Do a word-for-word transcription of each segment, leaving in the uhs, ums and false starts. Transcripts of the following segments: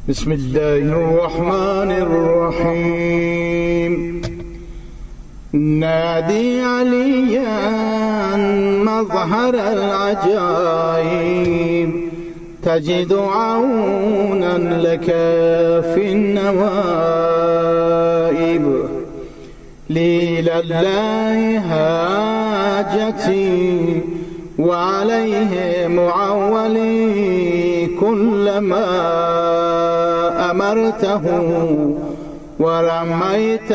بسم الله الرحمن الرحيم. نادي عليا مظهر العجائب، تجد عونا لك في النوائب. لي لله حاجتي وعليه معولي، كلما أمرته ورميت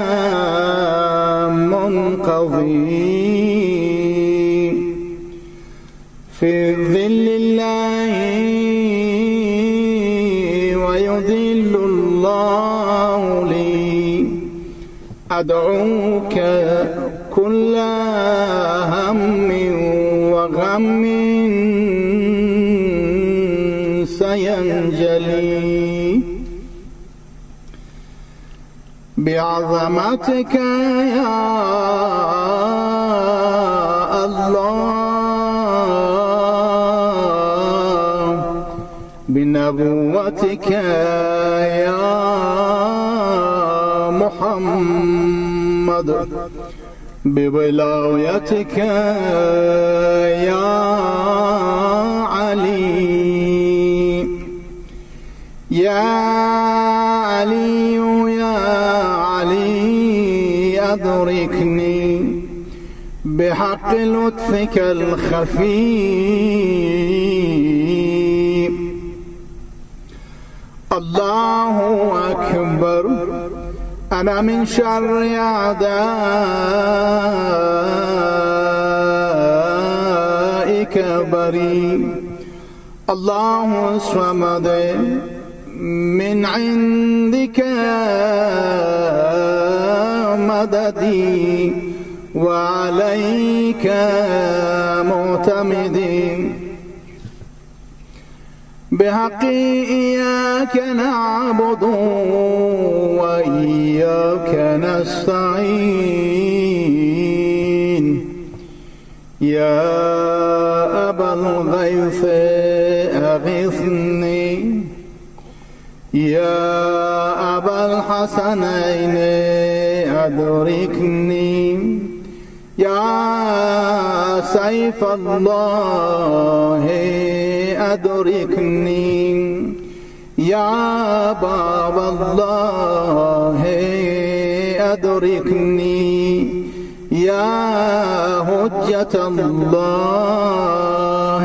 منقضي. في ظل الله ويذل الله لي، أدعوك كل هم وغم سينجلي. بعظمتك يا الله، بنبوتك يا محمد، بولايتك يا علي. يا علي يا علي أدركني بحق لطفك الخفي. الله أكبر، أنا من شر أعدائك بريء. الله الصمد، من عندك مددي وعليك معتمدي. بحق إياك نعبد وإياك نستعين. يا أبا الغيث أغثني، يا أبا الحسنين أدركني. يا سيف الله أدركني، يا باب الله أدركني. يا حجة الله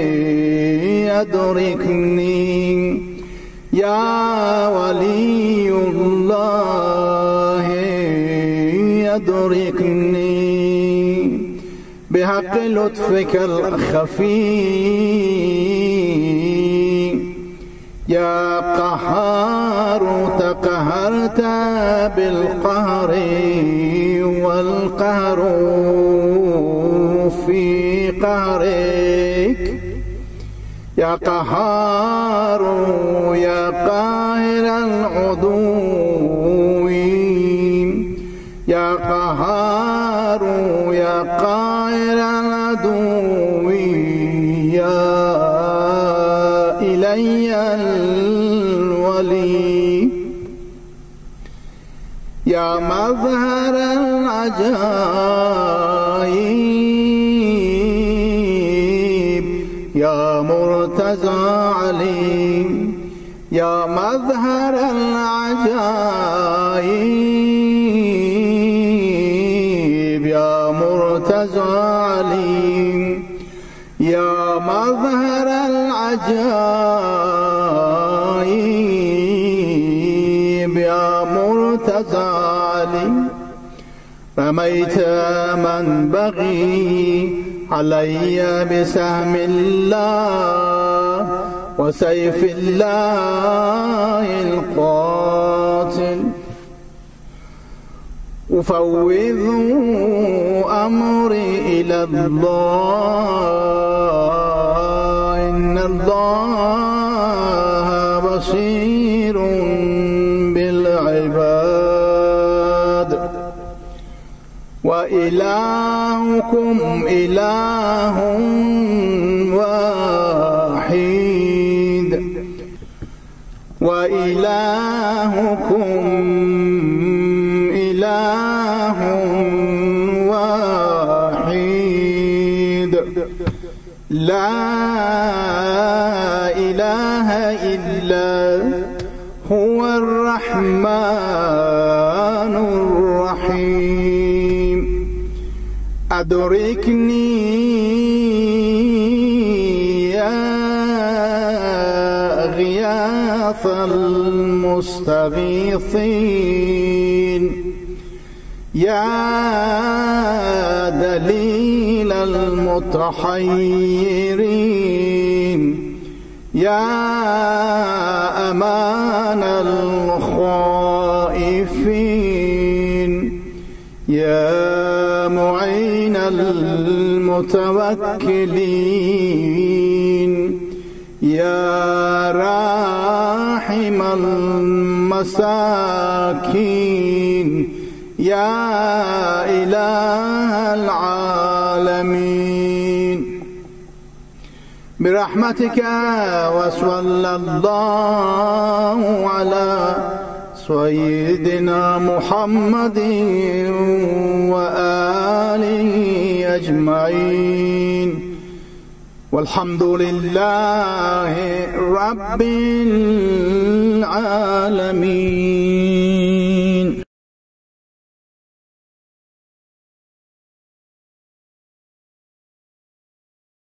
أدركني، يا ولي الله أدركني. بحق لطفك الخفي. يا قهار، تقهرت بالقهر والقهر في قهرك. يا قهار يا قاهر العدو، يا قهار يا قاهر العدو. يا إلي الولي، يا مظهر العجائب، يا مرتضى علي. يا مظهر العجائب، يا مرتضى علي. يا مظهر العجائب، يا مرتضى علي. رميت من بغي علي بسهم الله وسيف الله القاتل. أفوض أمري إلى الله، إن الله بصير بالعباد. وإلهكم إله واحد وإلهكم إله واحد لا إله إلا هو الرحمن الرحيم أدركني يا غياث المستغيثين يا دليل المتحيرين يا أمان الخائفين يا معين المتوكلين يا راحم المساكين يا إله العالمين برحمتك وصلى الله على سيدنا محمد وآله أجمعين والحمد لله رب العالمين.